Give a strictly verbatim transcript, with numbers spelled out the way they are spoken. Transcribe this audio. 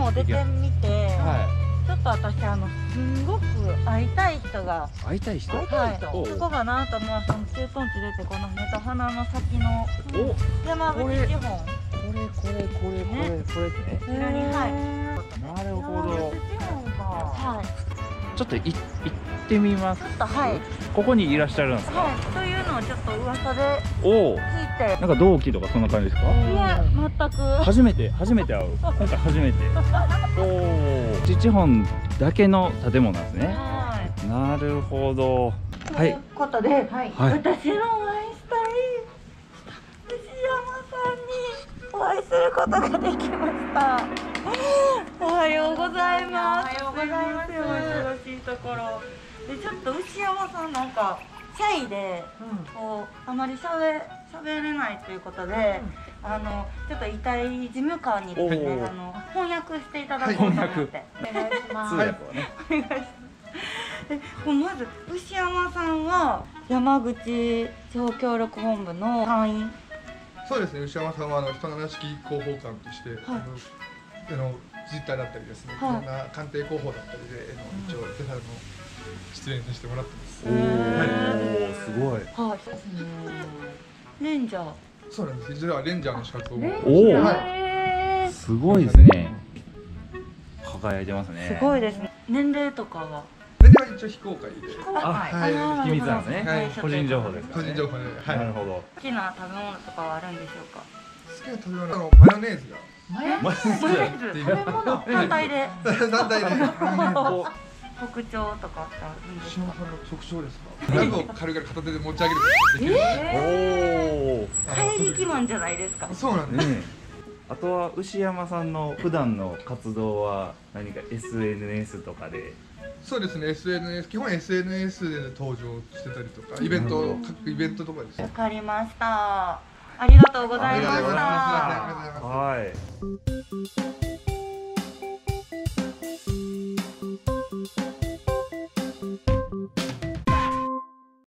も出てみて、 はちょっと私あのすんごく会いたい人が、 い。会いたい人。 はい、そこかなと思う。その駐屯地出てこの目と鼻の先のお、 山口地方。 これこれこれこれこれですね。 これにはい。 なるほど。 はい。 ちょっとい行ってみます。 ちょっとはい。 ここにいらっしゃるんですか。 はい。というのをちょっと噂でおお。 聞いて。 なんか同期とかそんな感じですか。 いや全く。 初めて初めて会う。今回初めて。おお。父本だけの建物なんですね。 はい。 なるほど。はというい。 ことで、はい、 はい。 私のお会いしたい藤山さんにお会いすることができました。おはようございます。おはようございます。お忙しいところでちょっと牛山さんなんかシャイで、うん、こうあまりしゃべ喋れないということで、うん、あのちょっと遺体事務官にですね、あの翻訳していただこうと思って、お願いします。 通訳をね。 お願いします。えまず牛山さんは山口地方協力本部の隊員。 そうですね。牛山さんはあの人の話広報官として、はい、あのあの実態だったりですね、はい、いろんな官邸広報だったりで、あの一応手の出演させてもらってます。 おお、すごい。 はい。レンジャー。 そうなんです。実はレンジャーの資格を。 おお。はい。すごいですね。輝いてますね。 すごいですね。年齢とかは。 年齢は一応非公開で。 あ、はい。秘密なんですね。個人情報です。 個人情報で。 はい。なるほど。 好きな食べ物とかはあるんでしょうか。 好きな食べ物のマヨネーズが。 マヨネーズ。食べ物。単体で。 単体で。 特徴とかってあるんですか。 特徴ですか。ラブを軽々片手で持ち上げることができる。 おお。怪力マンじゃないですか。 そうなんです。 あとは牛山さんの普段の活動は何か エスエヌエス とかで。 そうですね。エスエヌエス 基本 エスエヌエス で登場してたりとか、イベント各イベントとかですね。 わかりました。ありがとうございました。 はい。